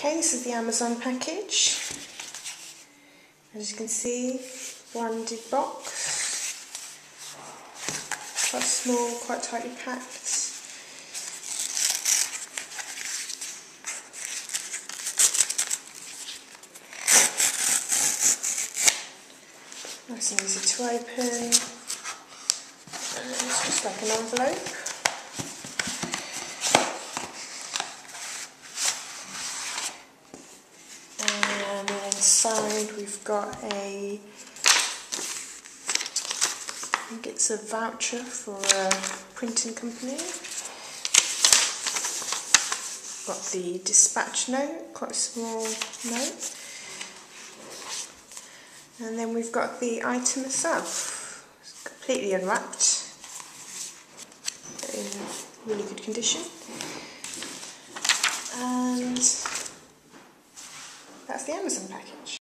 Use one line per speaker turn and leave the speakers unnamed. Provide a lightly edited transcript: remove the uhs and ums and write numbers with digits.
Okay, this is the Amazon package. As you can see, branded box. Quite small, quite tightly packed. Nice and easy to open. And it's just like an envelope. And then inside we've got I think it's a voucher for a printing company. Got the dispatch note, quite a small note. And then we've got the item itself. It's completely unwrapped, in really good condition. And that's the Amazon package.